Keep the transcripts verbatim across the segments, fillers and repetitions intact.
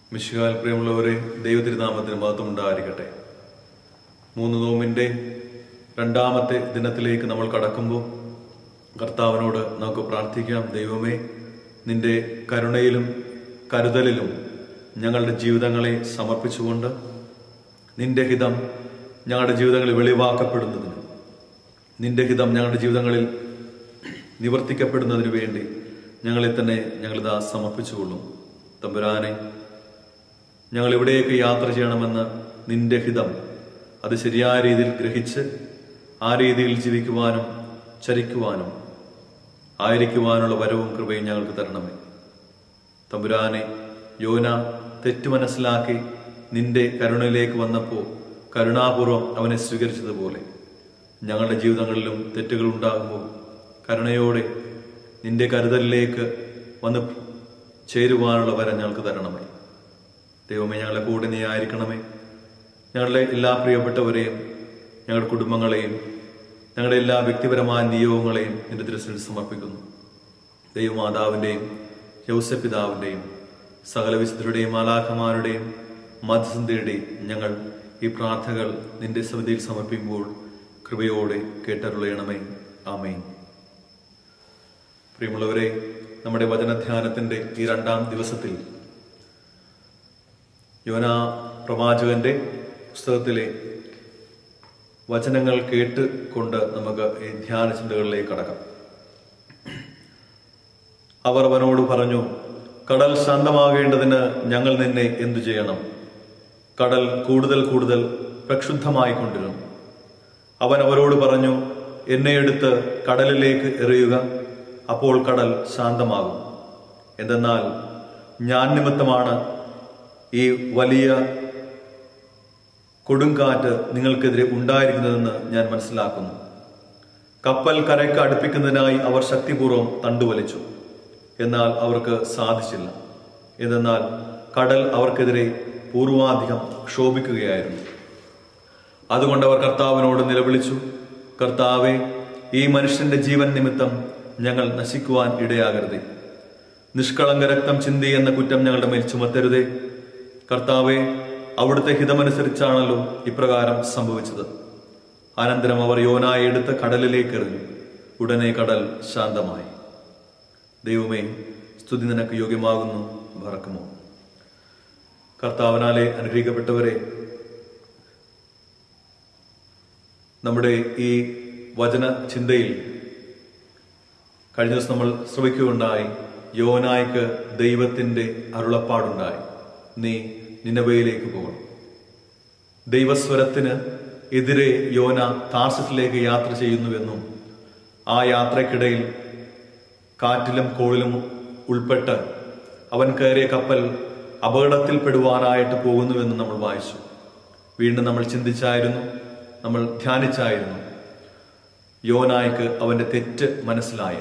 മിശിഹായിൽ പ്രിയമുള്ളവരെ, ദൈവതിരുനാമത്തിന് മഹത്വം ഉണ്ടായിരിക്കട്ടെ. മൂന്ന് നോമ്പിന്റെ രണ്ടാമത്തെ ദിനത്തിലേക്ക് നമ്മൾ കടക്കുമ്പോൾ കർത്താവിനോട് നമുക്ക് പ്രാർത്ഥിക്കാം. ദൈവമേ, നിന്റെ കരുണയിലും കരുതലിലും ഞങ്ങളുടെ ജീവിതങ്ങളെ സമർപ്പിച്ചുകൊണ്ട് നിന്റെ ഹിതം ഞങ്ങളുടെ ജീവിതങ്ങളിൽ വെളിവാക്കപ്പെടുന്നതിന്, നിന്റെ ഹിതം ഞങ്ങളുടെ ജീവിതങ്ങളിൽ നിവർത്തിക്കപ്പെടുന്നതിന് വേണ്ടി ഞങ്ങളെ തന്നെ ഞങ്ങളിതാ സമർപ്പിച്ചുകൊള്ളും. തമ്പുരാനെ, ഞങ്ങൾ എവിടേക്ക് യാത്ര ചെയ്യണമെന്ന് നിന്റെ ഹിതം അത് ശരിയായ രീതിയിൽ ഗ്രഹിച്ച് ആ രീതിയിൽ ജീവിക്കുവാനും ചരിക്കുവാനും ആയിരിക്കുവാനുള്ള വരവും കൃപയും ഞങ്ങൾക്ക് തരണമേ. തമ്പുരാനെ, യോന തെറ്റു മനസ്സിലാക്കി നിന്റെ കരുണയിലേക്ക് വന്നപ്പോൾ കരുണാപൂർവം അവനെ സ്വീകരിച്ചതുപോലെ ഞങ്ങളുടെ ജീവിതങ്ങളിലും തെറ്റുകൾ ഉണ്ടാകുമ്പോൾ കരുണയോടെ നിന്റെ കരുതലിലേക്ക് വന്ന് ചേരുവാനുള്ള വരം ഞങ്ങൾക്ക് തരണമേ. ദൈവമേ, ഞങ്ങളെ കൂടെ നീ ആയിരിക്കണമേ. ഞങ്ങളുടെ എല്ലാ പ്രിയപ്പെട്ടവരെയും ഞങ്ങളുടെ കുടുംബങ്ങളെയും ഞങ്ങളുടെ എല്ലാ വ്യക്തിപരമായ നിയോഗങ്ങളെയും നിന്റെ ദൃശ്യത്തിൽ സമർപ്പിക്കുന്നു. ദൈവമാതാവിൻ്റെയും യൗസപിതാവിൻ്റെയും സകല വിശുദ്ധരുടെയും മാലാഖമാരുടെയും മധ്യസ്ഥതയുടെയും ഞങ്ങൾ ഈ പ്രാർത്ഥനകൾ നിന്റെ സന്നിധിയിൽ സമർപ്പിക്കുമ്പോൾ കൃപയോടെ കേട്ടരുളയണമേ. ആമേൻ. പ്രിയമുള്ളവരെ, നമ്മുടെ വചനധ്യാനത്തിന്റെ ഈ രണ്ടാം ദിവസത്തിൽ യോനാ പ്രവാചകന്റെ പുസ്തകത്തിലെ വചനങ്ങൾ കേട്ട് കൊണ്ട് നമുക്ക് ഈ ധ്യാന ചിന്തകളിലേക്ക് കടക്കാം. അവർ അവനോട് പറഞ്ഞു, കടൽ ശാന്തമാകേണ്ടതിന് ഞങ്ങൾ നിന്നെ എന്തു ചെയ്യണം? കടൽ കൂടുതൽ കൂടുതൽ പ്രക്ഷുബ്ധമായിക്കൊണ്ടിരുന്നു. അവൻ അവരോട് പറഞ്ഞു, എന്നെ എടുത്ത് കടലിലേക്ക് എറിയുക, അപ്പോൾ കടൽ ശാന്തമാകും. എന്തെന്നാൽ ഞാൻ നിമിത്തമാണ് ഈ വലിയ കൊടുങ്കാറ്റ് നിങ്ങൾക്കെതിരെ ഉണ്ടായിരിക്കുന്നതെന്ന് ഞാൻ മനസ്സിലാക്കുന്നു. കപ്പൽ കരയ്ക്ക് അടുപ്പിക്കുന്നതിനായി അവർ ശക്തിപൂർവ്വം തണ്ടുവലിച്ചു, എന്നാൽ അവർക്ക് സാധിച്ചില്ല. എന്തെന്നാൽ കടൽ അവർക്കെതിരെ പൂർവാധികം ക്ഷോഭിക്കുകയായിരുന്നു. അതുകൊണ്ട് അവർ കർത്താവിനോട് നിലവിളിച്ചു, കർത്താവേ, ഈ മനുഷ്യന്റെ ജീവൻ നിമിത്തം ഞങ്ങൾ നശിക്കുവാൻ ഇടയാകരുതേ. നിഷ്കളങ്ക രക്തം ചിന്തി എന്ന കുറ്റം ഞങ്ങളുടെ മേൽ ചുമത്തരുതേ. കർത്താവെ, അവിടുത്തെ ഹിതമനുസരിച്ചാണല്ലോ ഇപ്രകാരം സംഭവിച്ചത്. അനന്തരം അവർ യോനായെ എടുത്ത് കടലിലേക്ക് എറിഞ്ഞു. ഉടനെ കടൽ ശാന്തമായി. ദൈവമേ, സ്തുതി നിനക്ക് യോഗ്യമാകുന്നു. ബറക്കുമോ. കർത്താവിനാലെ അനുഗ്രഹിക്കപ്പെട്ടവരെ, നമ്മുടെ ഈ വചന ചിന്തയിൽ കഴിഞ്ഞ ദിവസം നമ്മൾ ശ്രമിക്കുകയുണ്ടായി, യോനായ്ക്ക് ദൈവത്തിന്റെ അരുളപ്പാടുണ്ടായി, നീ നിനവയിലേക്ക് പോകണം. ദൈവസ്വരത്തിന് എതിരെ യോന താർസിസിലേക്ക് യാത്ര ചെയ്യുന്നുവെന്നും ആ യാത്രക്കിടയിൽ കാറ്റിലും കോളിലും ഉൾപ്പെട്ട് അവൻ കയറിയ കപ്പൽ അപകടത്തിൽപ്പെടുവാനായിട്ട് പോകുന്നുവെന്ന് നമ്മൾ വായിച്ചു. വീണ്ടും നമ്മൾ ചിന്തിച്ചായിരുന്നു, നമ്മൾ ധ്യാനിച്ചായിരുന്നു, യോനായ്ക്ക് അവന്റെ തെറ്റ് മനസ്സിലായി.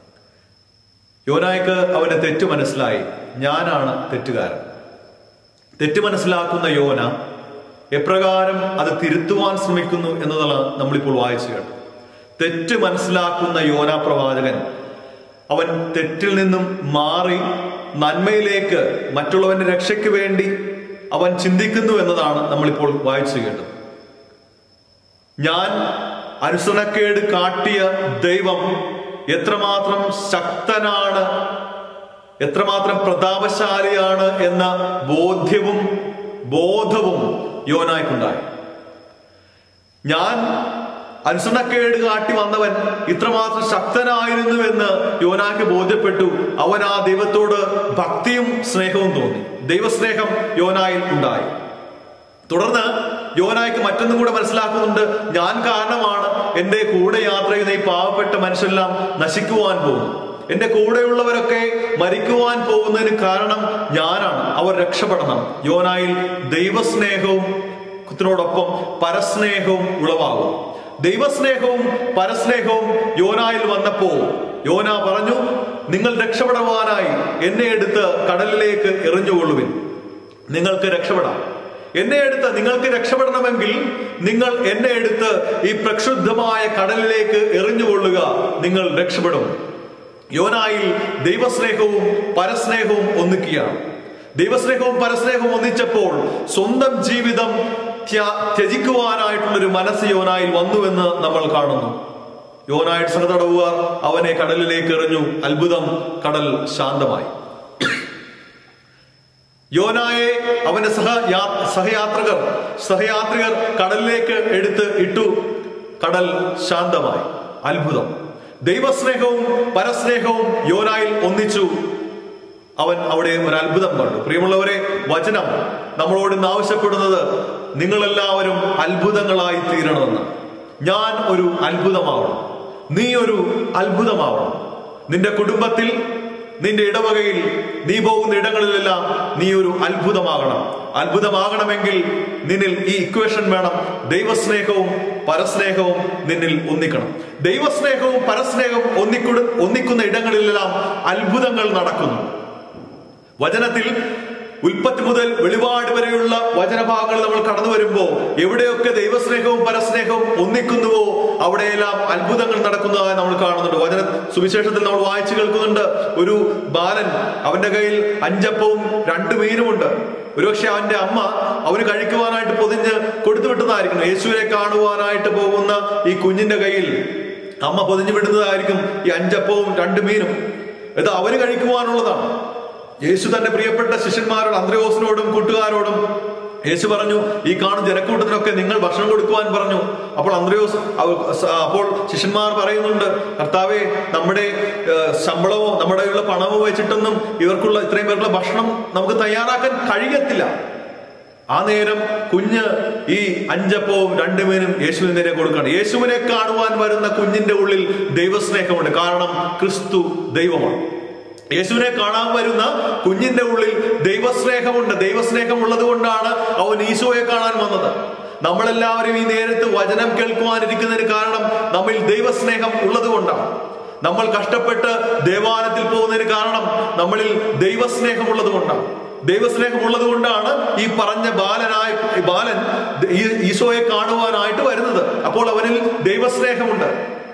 യോനായ്ക്ക് അവന്റെ തെറ്റ് മനസ്സിലായി. ഞാനാണ് തെറ്റുകാരൻ. തെറ്റ് മനസ്സിലാക്കുന്ന യോന എപ്രകാരം അത് തിരുത്തുവാൻ ശ്രമിക്കുന്നു എന്നതാണ് നമ്മളിപ്പോൾ വായിച്ചു കേട്ടത്. തെറ്റ് മനസ്സിലാക്കുന്ന യോന പ്രവാചകൻ അവൻ തെറ്റിൽ നിന്നും മാറി നന്മയിലേക്ക്, മറ്റുള്ളവന്റെ രക്ഷയ്ക്ക് വേണ്ടി അവൻ ചിന്തിക്കുന്നു എന്നതാണ് നമ്മളിപ്പോൾ വായിച്ചു കേട്ടത്. ഞാൻ അനുസരണക്കേട് കാട്ടിയ ദൈവം എത്രമാത്രം ശക്തനാണ്, എത്രമാത്രം പ്രതാപശാലിയാണ് എന്ന ബോധ്യവും ബോധവും യോനായ്ക്കുണ്ടായി. ഞാൻ അനുസരണക്കേട് കാട്ടി വന്നവൻ ഇത്രമാത്രം ശക്തനായിരുന്നു എന്ന് യോനായ്ക്ക് ബോധ്യപ്പെട്ടു. അവൻ ആ ദൈവത്തോട് ഭക്തിയും സ്നേഹവും തോന്നി. ദൈവസ്നേഹം യോനായിൽ ഉണ്ടായി. തുടർന്ന് യോനായ്ക്ക് മറ്റൊന്നും കൂടെ മനസ്സിലാക്കുന്നുണ്ട്. ഞാൻ കാരണമാണ് എന്റെ കൂടെ യാത്ര ചെയ്യുന്ന ഈ പാവപ്പെട്ട മനുഷ്യരെല്ലാം നശിക്കുവാൻ പോകുന്നു. എന്റെ കൂടെയുള്ളവരൊക്കെ മരിക്കുവാൻ പോകുന്നതിന് കാരണം ഞാനാണ്. അവർ രക്ഷപ്പെടണം. യോനായിൽ ദൈവസ്നേഹവും ത്തിനോടൊപ്പം പരസ്നേഹവും ഉളവാകും. ദൈവസ്നേഹവും പരസ്നേഹവും യോനായിൽ വന്നപ്പോ യോന പറഞ്ഞു, നിങ്ങൾ രക്ഷപ്പെടുവാനായി എന്നെ എടുത്ത് കടലിലേക്ക് എറിഞ്ഞുകൊള്ളുവിൻ. നിങ്ങൾക്ക് രക്ഷപ്പെടാം. എന്നെ എടുത്ത് നിങ്ങൾക്ക് രക്ഷപ്പെടണമെങ്കിൽ നിങ്ങൾ എന്നെ എടുത്ത് ഈ പ്രക്ഷുബ്ധമായ കടലിലേക്ക് എറിഞ്ഞുകൊള്ളുക, നിങ്ങൾ രക്ഷപ്പെടും. യോനായിൽ ദൈവസ്നേഹവും പരസ്നേഹവും ഒന്നിക്കുകയാണ്. ദൈവസ്നേഹവും പരസ്നേഹവും ഒന്നിച്ചപ്പോൾ സ്വന്തം ജീവിതം ത്യജിക്കുവാനായിട്ടുള്ളൊരു മനസ്സ് യോനായിൽ വന്നുവെന്ന് നമ്മൾ കാണുന്നു. യോനായുടെ സഹതടവുകാർ അവനെ കടലിലേക്ക് എറിഞ്ഞു. അത്ഭുതം, കടൽ ശാന്തമായി. യോനായെ അവന്റെ സഹ സഹയാത്രികർ സഹയാത്രികർ കടലിലേക്ക് എടുത്ത് ഇട്ടു. കടൽ ശാന്തമായി. അത്ഭുതം. ദൈവസ്നേഹവും പരസ്നേഹവും യോനായിൽ ഒന്നിച്ചു. അവൻ അവിടെ ഒരു അത്ഭുതം കണ്ടു. പ്രിയമുള്ളവരെ, വചനം നമ്മളോട് ഇന്ന് ആവശ്യപ്പെടുന്നത് നിങ്ങളെല്ലാവരും അത്ഭുതങ്ങളായി തീരണമെന്ന്. ഞാൻ ഒരു അത്ഭുതമാവണം, നീ ഒരു അത്ഭുതമാവണം. നിന്റെ കുടുംബത്തിൽ, നിന്റെ ഇടവകയിൽ, നീ പോകുന്ന ഇടങ്ങളിലെല്ലാം നീ ഒരു അത്ഭുതമാകണം. അത്ഭുതമാകണമെങ്കിൽ നിന്നിൽ ഈ ഇക്വേഷൻ വേണം. ദൈവസ്നേഹവും പരസ്നേഹവും നിന്നിൽ ഒന്നിക്കണം. ദൈവസ്നേഹവും പരസ്നേഹവും ഒന്നിക്കു ഒന്നിക്കുന്ന ഇടങ്ങളിലെല്ലാം അത്ഭുതങ്ങൾ നടക്കുന്നു. വചനത്തിൽ ഉൽപ്പത്തി മുതൽ വെളിപാട് വരെയുള്ള വചനഭാഗങ്ങൾ നമ്മൾ കടന്നു വരുമ്പോൾ എവിടെയൊക്കെ ദൈവസ്നേഹവും പരസ്നേഹവും ഒന്നിക്കുന്നുവോ അവിടെയെല്ലാം അത്ഭുതങ്ങൾ നടക്കുന്നതായി നമ്മൾ കാണുന്നുണ്ട്. വചന സുവിശേഷത്തിൽ നമ്മൾ വായിച്ചു കേൾക്കുന്നുണ്ട്. ഒരു ബാലൻ, അവന്റെ കയ്യിൽ അഞ്ചപ്പവും രണ്ട് മീനുമുണ്ട്. ഒരുപക്ഷെ അവന്റെ അമ്മ അവന് കഴിക്കുവാനായിട്ട് പൊതിഞ്ഞ് കൊടുത്തു വിട്ടതായിരിക്കും. യേശുവിനെ കാണുവാനായിട്ട് പോകുന്ന ഈ കുഞ്ഞിന്റെ കയ്യിൽ അമ്മ പൊതിഞ്ഞു വിടുന്നതായിരിക്കും ഈ അഞ്ചപ്പവും രണ്ട് മീനും. ഇത് അവന് കഴിക്കുവാനുള്ളതാണ്. യേശു തന്റെ പ്രിയപ്പെട്ട ശിഷ്യന്മാരോട്, അന്ത്രയോസിനോടും കൂട്ടുകാരോടും യേശു പറഞ്ഞു, ഈ കാണുന്ന ജനക്കൂട്ടത്തിനൊക്കെ നിങ്ങൾ ഭക്ഷണം കൊടുക്കുവാൻ പറഞ്ഞു. അപ്പോൾ അന്ത്രയോസ് അപ്പോൾ ശിഷ്യന്മാർ പറയുന്നുണ്ട്, കർത്താവേ, നമ്മുടെ ശമ്പളമോ നമ്മുടെ ഉള്ള പണമോ വെച്ചിട്ടൊന്നും ഇവർക്കുള്ള ഇത്രയും പേർക്കുള്ള ഭക്ഷണം നമുക്ക് തയ്യാറാക്കാൻ കഴിയത്തില്ല. ആ നേരം കുഞ്ഞ് ഈ അഞ്ചപ്പവും രണ്ട് മീനും യേശുവിന് നേരെ കൊടുക്കണം. യേശുവിനെ കാണുവാൻ വരുന്ന കുഞ്ഞിന്റെ ഉള്ളിൽ ദൈവസ്നേഹമുണ്ട്. കാരണം ക്രിസ്തു ദൈവമാണ്. യേശുവിനെ കാണാൻ വരുന്ന കുഞ്ഞിന്റെ ഉള്ളിൽ ദൈവസ്നേഹമുണ്ട്. ദൈവസ്നേഹം ഉള്ളത് കൊണ്ടാണ് അവൻ ഈശോയെ കാണാൻ വന്നത്. നമ്മളെല്ലാവരും ഈ നേരത്ത് വചനം കേൾക്കുവാനിരിക്കുന്നതിന് കാരണം നമ്മിൽ ദൈവസ്നേഹം ഉള്ളത് കൊണ്ടാണ്. നമ്മൾ കഷ്ടപ്പെട്ട് ദേവാലയത്തിൽ പോകുന്നതിന് കാരണം നമ്മളിൽ ദൈവസ്നേഹം ഉള്ളത് കൊണ്ടാണ്. ദൈവസ്നേഹം ഉള്ളത് കൊണ്ടാണ് ഈ പറഞ്ഞ ബാലനായ ബാലൻ ഈശോയെ കാണുവാനായിട്ട് വരുന്നത്. അപ്പോൾ അവനിൽ ദൈവസ്നേഹമുണ്ട്.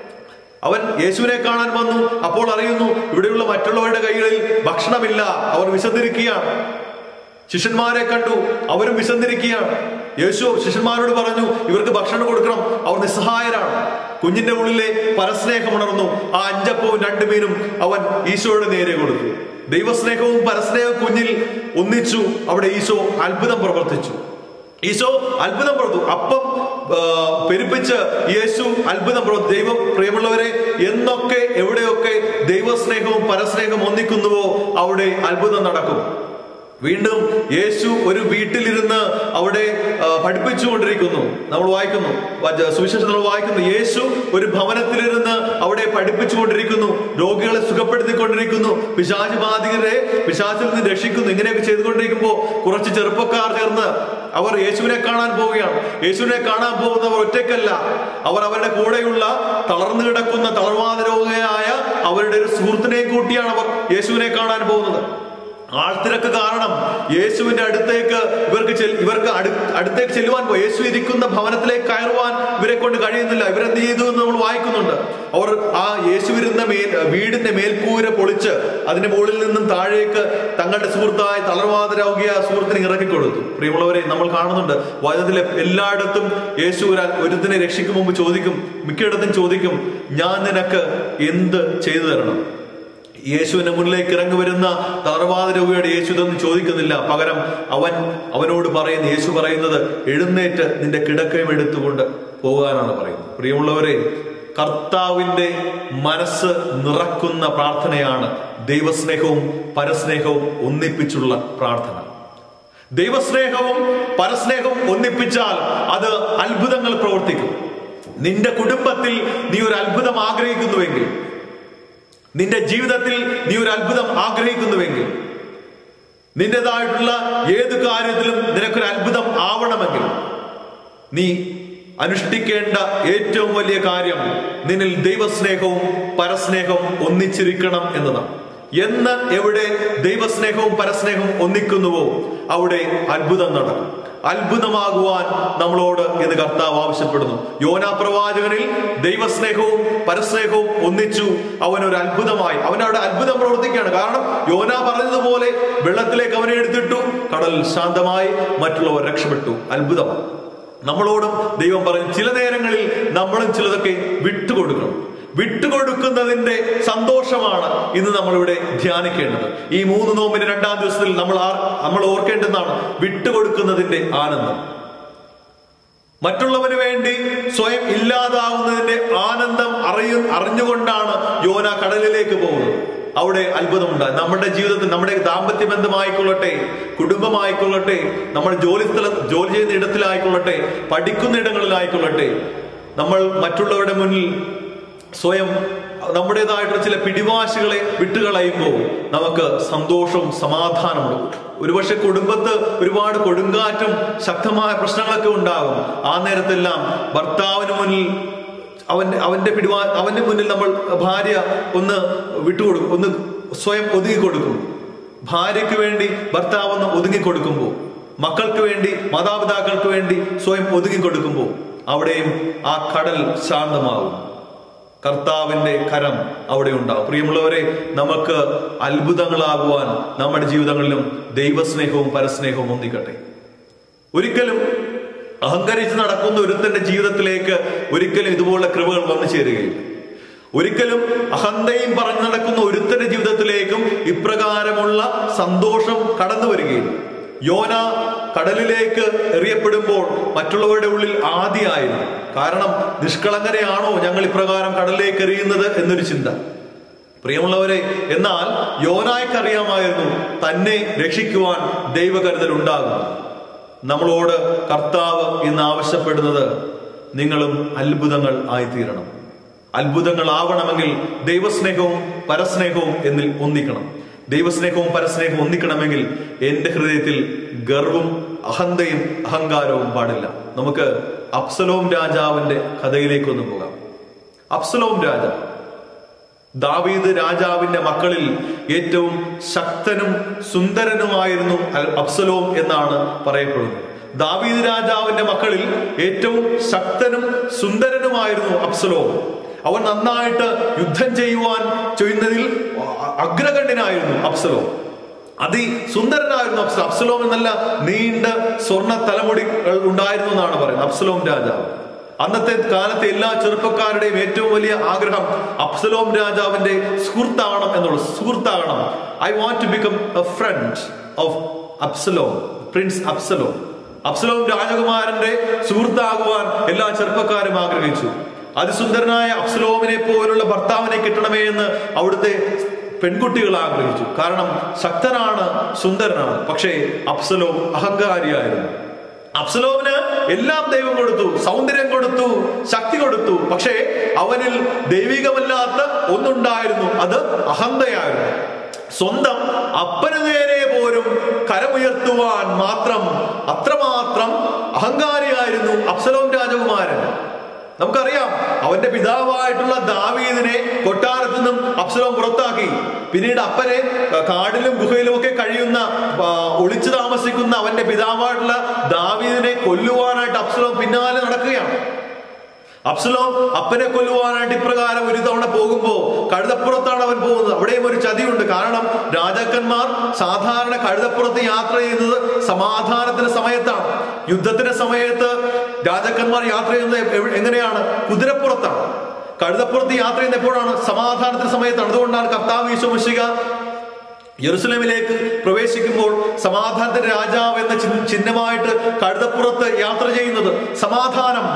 അവൻ യേശുവിനെ കാണാൻ വന്നു. അപ്പോൾ അറിയുന്നു ഇവിടെയുള്ള മറ്റുള്ളവരുടെ കൈകളിൽ ഭക്ഷണമില്ല, അവർ വിശന്നിരിക്കുകയാണ്. ശിഷ്യന്മാരെ കണ്ടു, അവരും വിശന്നിരിക്കുകയാണ്. യേശു ശിഷ്യന്മാരോട് പറഞ്ഞു, ഇവർക്ക് ഭക്ഷണം കൊടുക്കണം, അവർ നിസ്സഹായരാണ്. കുഞ്ഞിന്റെ ഉള്ളിലെ പരസ്നേഹം ഉണർന്നു. ആ അഞ്ചപ്പവും രണ്ട് മീനും അവൻ ഈശോയുടെ നേരെ കൊടുത്തു. ദൈവസ്നേഹവും പരസ്നേഹവും കുഞ്ഞിൽ ഒന്നിച്ചു. അവിടെ ഈശോ അത്ഭുതം പ്രവർത്തിച്ചു. ഈശോ അത്ഭുതം പ്രവർത്തിച്ചു. അപ്പം പെരുപ്പിച്ച് യേശു അത്ഭുതം പ്രവർത്തിച്ചു. ദൈവം, പ്രിയമുള്ളവരെ, എന്നൊക്കെ എവിടെയൊക്കെ ദൈവസ്നേഹവും പരസ്നേഹവും ഒന്നിക്കുന്നുവോ അവിടെ അത്ഭുതം നടക്കും. വീണ്ടും യേശു ഒരു വീട്ടിലിരുന്ന് അവിടെ പഠിപ്പിച്ചുകൊണ്ടിരിക്കുന്നു. നമ്മൾ വായിക്കുന്നു, സുവിശേഷം നമ്മൾ വായിക്കുന്നു, യേശു ഒരു ഭവനത്തിലിരുന്ന് അവിടെ പഠിപ്പിച്ചുകൊണ്ടിരിക്കുന്നു, രോഗികളെ സുഖപ്പെടുത്തിക്കൊണ്ടിരിക്കുന്നു, പിശാച് ബാധിതരെ പിശാചിൽ നിന്ന് രക്ഷിക്കുന്നു. ഇങ്ങനെയൊക്കെ ചെയ്തുകൊണ്ടിരിക്കുമ്പോൾ കുറച്ച് ചെറുപ്പക്കാർ ചേർന്ന് അവർ യേശുവിനെ കാണാൻ പോവുകയാണ്. യേശുവിനെ കാണാൻ പോകുന്നവർ ഒറ്റയ്ക്കല്ല, അവർ അവരുടെ കൂടെയുള്ള തളർന്നു കിടക്കുന്ന തളർവാദ രോഗിയായ അവരുടെ ഒരു സുഹൃത്തിനെ കൂട്ടിയാണ് അവർ യേശുവിനെ കാണാൻ പോകുന്നത്. ആൾത്തിരക്ക് കാരണം യേശുവിന്റെ അടുത്തേക്ക് ഇവർക്ക് ഇവർക്ക് അടുത്തേക്ക് ചെല്ലുവാൻ പോയി. യേശു ഇരിക്കുന്ന ഭവനത്തിലേക്ക് കയറുവാൻ ഇവരെ കൊണ്ട് കഴിയുന്നില്ല. ഇവരെന്ത് ചെയ്തു എന്ന് നമ്മൾ വായിക്കുന്നുണ്ട്. അവർ ആ യേശുവിരുന്ന മേൽ വീടിന്റെ മേൽക്കൂര പൊളിച്ച് അതിന്റെ മുകളിൽ നിന്നും താഴേക്ക് തങ്ങളുടെ സുഹൃത്തായ തളർവാദ രോഗിയ സുഹൃത്തിനെ ഇറക്കി കൊടുത്തു. പ്രിയമുള്ളവരെ, നമ്മൾ കാണുന്നുണ്ട് വചനത്തിലെ എല്ലായിടത്തും യേശു ഒരുത്തിനെ രക്ഷിക്കും മുമ്പ് ചോദിക്കും, മിക്കയിടത്തും ചോദിക്കും, ഞാൻ നിനക്ക് എന്ത് ചെയ്തു തരണം? യേശുവിന്റെ മുന്നിലേക്ക് ഇറങ്ങി വരുന്ന തളർവാദ രോഗിയുടെ യേശു ഇതൊന്നും ചോദിക്കുന്നില്ല. പകരം അവൻ അവനോട് പറയുന്ന യേശു പറയുന്നത്, എഴുന്നേറ്റ് നിന്റെ കിടക്കയും എടുത്തുകൊണ്ട് പോകാനാണ് പറയുന്നത്. പ്രിയമുള്ളവരെ, കർത്താവിന്റെ മനസ്സ് നിറക്കുന്ന പ്രാർത്ഥനയാണ് ദൈവസ്നേഹവും പരസ്നേഹവും ഒന്നിപ്പിച്ചുള്ള പ്രാർത്ഥന. ദൈവസ്നേഹവും പരസ്നേഹവും ഒന്നിപ്പിച്ചാൽ അത് അത്ഭുതങ്ങൾ പ്രവർത്തിക്കും. നിന്റെ കുടുംബത്തിൽ നീ ഒരു അത്ഭുതം ആഗ്രഹിക്കുന്നുവെങ്കിൽ, നിന്റെ ജീവിതത്തിൽ നീ ഒരു അത്ഭുതം ആഗ്രഹിക്കുന്നുവെങ്കിൽ, നിന്റേതായിട്ടുള്ള ഏത് കാര്യത്തിലും നിനക്കൊരു അത്ഭുതം ആവണമെങ്കിൽ നീ അനുഷ്ഠിക്കേണ്ട ഏറ്റവും വലിയ കാര്യം നിന്നിൽ ദൈവസ്നേഹവും പരസ്നേഹവും ഒന്നിച്ചിരിക്കണം എന്നതാണ്. എന്ന് എവിടെ ദൈവസ്നേഹവും പരസ്നേഹവും ഒന്നിക്കുന്നുവോ അവിടെ അത്ഭുതം നടക്കും. അത്ഭുതമാകുവാൻ നമ്മളോട് എന്ന് കർത്താവ് ആവശ്യപ്പെടുന്നു. യോനാ പ്രവാചകനിൽ ദൈവസ്നേഹവും പരസ്നേഹവും ഒന്നിച്ചു. അവനൊരു അത്ഭുതമായി, അവനവിടെ അത്ഭുതം പ്രവർത്തിക്കുകയാണ്. കാരണം യോനാ പറഞ്ഞതുപോലെ വെള്ളത്തിലേക്ക് അവനെ എടുത്തിട്ടു, കടൽ ശാന്തമായി, മറ്റുള്ളവർ രക്ഷപ്പെട്ടു. അത്ഭുതമാണ്. നമ്മളോടും ദൈവം പറയും, ചില നേരങ്ങളിൽ നമ്മളും ചിലതൊക്കെ വിട്ടുകൊടുക്കണം. വിട്ടുകൊടുക്കുന്നതിന്റെ സന്തോഷമാണ് ഇന്ന് നമ്മളിവിടെ ധ്യാനിക്കേണ്ടത്. ഈ മൂന്ന് നോമ്പിന്റെ രണ്ടാം ദിവസത്തിൽ നമ്മൾ നമ്മൾ ഓർക്കേണ്ടതാണ് വിട്ടുകൊടുക്കുന്നതിന്റെ ആനന്ദം. മറ്റുള്ളവന് വേണ്ടി സ്വയം ഇല്ലാതാവുന്നതിന്റെ ആനന്ദം അറിയു അറിഞ്ഞുകൊണ്ടാണ് യോന കടലിലേക്ക് പോകുന്നത്. അവിടെ അത്ഭുതമുണ്ടായി. നമ്മുടെ ജീവിതത്തിൽ, നമ്മുടെ ദാമ്പത്യ ബന്ധമായിക്കൊള്ളട്ടെ, കുടുംബമായിക്കൊള്ളട്ടെ, നമ്മുടെ ജോലി സ്ഥല ജോലി ചെയ്യുന്ന ഇടത്തിലായിക്കൊള്ളട്ടെ, പഠിക്കുന്ന ഇടങ്ങളിലായിക്കൊള്ളട്ടെ, നമ്മൾ മറ്റുള്ളവരുടെ മുന്നിൽ സ്വയം നമ്മുടേതായിട്ടുള്ള ചില പിടിവാശികളെ വിട്ടുകളയുമ്പോൾ നമുക്ക് സന്തോഷവും സമാധാനവും. ഒരുപക്ഷെ കുടുംബത്ത് ഒരുപാട് കൊടുങ്കാറ്റും ശക്തമായ പ്രശ്നങ്ങളൊക്കെ ഉണ്ടാകും. ആ നേരത്തെല്ലാം ഭർത്താവിന് മുന്നിൽ അവന്റെ അവന്റെ പിടിവാ അവന്റെ മുന്നിൽ നമ്മൾ ഭാര്യ ഒന്ന് വിട്ടുകൊടുക്കും, ഒന്ന് സ്വയം ഒതുങ്ങിക്കൊടുക്കും. ഭാര്യയ്ക്ക് വേണ്ടി ഭർത്താവ് ഒന്ന് ഒതുങ്ങിക്കൊടുക്കുമ്പോൾ, മക്കൾക്ക് വേണ്ടി, മാതാപിതാക്കൾക്ക് വേണ്ടി സ്വയം ഒതുങ്ങിക്കൊടുക്കുമ്പോൾ അവിടെയും ആ കടൽ ശാന്തമാവും. കർത്താവിന്റെ കരം അവിടെ ഉണ്ടാവും. പ്രിയമുള്ളവരെ, നമുക്ക് അത്ഭുതങ്ങളാകുവാൻ നമ്മുടെ ജീവിതങ്ങളിലും ദൈവസ്നേഹവും പരസ്നേഹവും ഒന്നിക്കട്ടെ. ഒരിക്കലും അഹങ്കരിച്ച് നടക്കുന്ന ഒരുത്തന്റെ ജീവിതത്തിലേക്ക് ഒരിക്കലും ഇതുപോലുള്ള കൃപകൾ വന്നു ചേരുകയില്ല. ഒരിക്കലും അഹന്തയും പറഞ്ഞു നടക്കുന്ന ഒരുത്തന്റെ ജീവിതത്തിലേക്കും ഇപ്രകാരമുള്ള സന്തോഷം കടന്നു വരികയില്ല. യോന കടലിലേക്ക് എറിയപ്പെടുമ്പോൾ മറ്റുള്ളവരുടെ ഉള്ളിൽ ആദിയായിരുന്നു. കാരണം നിഷ്കളങ്കരെയാണോ ഞങ്ങൾ ഇപ്രകാരം കടലിലേക്ക് എറിയുന്നത് എന്നൊരു ചിന്ത. പ്രിയമുള്ളവരെ, എന്നാൽ യോനായ്ക്കറിയാമായിരുന്നു തന്നെ രക്ഷിക്കുവാൻ ദൈവകരുതൽ ഉണ്ടാകും. നമ്മളോട് കർത്താവ് ഇന്ന് ആവശ്യപ്പെടുന്നത് നിങ്ങളും അത്ഭുതങ്ങൾ ആയിത്തീരണം. അത്ഭുതങ്ങൾ ആവണമെങ്കിൽ ദൈവസ്നേഹവും പരസ്നേഹവും എന്നിൽ ഒന്നിക്കണം. ദൈവസ്നേഹവും പരസ്നേഹവും ഒന്നിക്കണമെങ്കിൽ എന്റെ ഹൃദയത്തിൽ ഗർവും അഹന്തയും അഹങ്കാരവും പാടില്ല. നമുക്ക് അബ്സലോം രാജാവിന്റെ കഥയിലേക്ക് ഒന്ന് പോകാം. അബ്സലോം രാജാവ്, ദാവീദ് രാജാവിന്റെ മക്കളിൽ ഏറ്റവും ശക്തനും സുന്ദരനുമായിരുന്നു അബ്സലോം എന്നാണ് പറയപ്പെടുന്നത്. ദാവീദ് രാജാവിന്റെ മക്കളിൽ ഏറ്റവും ശക്തനും സുന്ദരനുമായിരുന്നു അബ്സലോം. അവൻ നന്നായിട്ട് യുദ്ധം ചെയ്യുവാൻ ചെയ്യുന്നതിൽ അഗ്രഗണ്യനായിരുന്നു അബ്സലോം. അതിസുന്ദരനായിരുന്നു അബ്സലോം. അബ്സലോം എന്നല്ല, നീണ്ട സ്വർണ്ണ തലമുടി ഉണ്ടായിരുന്നു എന്നാണ് പറയുന്നത് അബ്സലോം രാജാവ്. അന്നത്തെ കാലത്തെ എല്ലാ ചെറുപ്പക്കാരുടെയും ഏറ്റവും വലിയ ആഗ്രഹം അബ്സലോം രാജാവിന്റെ സുഹൃത്താകണം എന്നുള്ളത്. സുഹൃത്താകണം. I want to become a friend of Absalom, prince Absalom. Absalom രാജകുമാരന്റെ സുഹൃത്താകുവാൻ എല്ലാ ചെറുപ്പക്കാരും ആഗ്രഹിച്ചു. അതിസുന്ദരനായ അബ്സലോമിനെ പോലുള്ള ഭർത്താവിനെ കിട്ടണമേ എന്ന് അവിടുത്തെ പെൺകുട്ടികൾ ആഗ്രഹിച്ചു. കാരണം ശക്തനാണ്, സുന്ദരനാണ്. പക്ഷേ അബ്സലോം അഹങ്കാരിയായിരുന്നു. അബ്സലോമിന് എല്ലാം ദൈവം കൊടുത്തു, സൗന്ദര്യം കൊടുത്തു, ശക്തി കൊടുത്തു. പക്ഷേ അവനിൽ ദൈവികമല്ലാത്ത ഒന്നുണ്ടായിരുന്നു, അത് അഹന്തയായിരുന്നു. സ്വന്തം അപ്പന് നേരെ പോലും കരമുയർത്തുവാൻ മാത്രം അത്രമാത്രം അഹങ്കാരിയായിരുന്നു അബ്സലോം രാജകുമാരൻ. നമുക്കറിയാം, അവന്റെ പിതാവായിട്ടുള്ള ദാവീദിനെ കൊട്ടാരത്തിൽ നിന്നും അബ്സലോം പുറത്താക്കി. പിന്നീട് അപ്പനെ കാടിലും ഗുഹയിലും ഒക്കെ കഴിയുന്ന, ഒളിച്ചു താമസിക്കുന്ന അവന്റെ പിതാവായിട്ടുള്ള ദാവീദിനെ കൊല്ലുവാനായിട്ട് അബ്സലോം പിന്നാലെ നടക്കുകയാണ്. അബ്സലോം അപ്പനെ കൊല്ലുവാനായിട്ട് ഇപ്രകാരം ഒരു തവണ പോകുമ്പോ കഴുതപ്പുറത്താണ് അവൻ പോകുന്നത്. അവിടെയും ഒരു ചതിയുണ്ട്. കാരണം രാജാക്കന്മാർ സാധാരണ കഴുതപ്പുറത്ത് യാത്ര ചെയ്യുന്നത് സമാധാനത്തിന്റെ സമയത്താണ്. യുദ്ധത്തിന്റെ സമയത്ത് രാജാക്കന്മാർ യാത്ര ചെയ്യുന്നത് എങ്ങനെയാണ്? കുതിരപ്പുറത്താണ്. കഴുതപ്പുറത്ത് യാത്ര ചെയ്യുന്ന എപ്പോഴാണ്? സമാധാനത്തിന്റെ സമയത്താണ്. അതുകൊണ്ടാണ് കർത്താവ് യേശു മിശിഹ യെരുസലേമിലേക്ക് പ്രവേശിക്കുമ്പോൾ സമാധാനത്തിന്റെ രാജാവ് എന്ന ചിഹ്നമായിട്ട് കഴുതപ്പുറത്ത് യാത്ര ചെയ്യുന്നത്. സമാധാനം.